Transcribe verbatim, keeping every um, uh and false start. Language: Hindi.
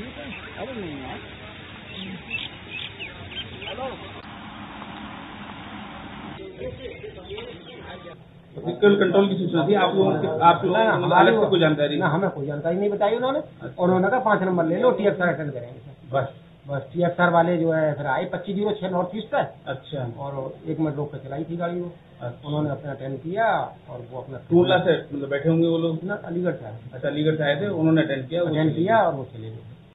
व्हीकल कंट्रोल की सूचना थी आप लोगों के, आप लोगों को अलग से कोई जानकारी? ना, हमें कोई जानकारी नहीं बताई उन्होंने। अच्छा। और उन्होंने कहा पाँच नंबर ले लो, टी एफ सर अटेंड करेंगे। बस बस टी एफ सर वाले जो है फिर आए पच्चीस जीरो छह नॉर्थ ईस्ट पर। अच्छा। और एक मिनट रोक कर चलाई थी गाड़ी वो। अच्छा। उन्होंने अपना अटेंड किया और वो अपना टूरला से मतलब बैठे होंगे वो लोग ना, अलीगढ़ से आए। अच्छा, अलीगढ़ से आए थे, उन्होंने अटेंड किया अटेंड किया और वो चले गए।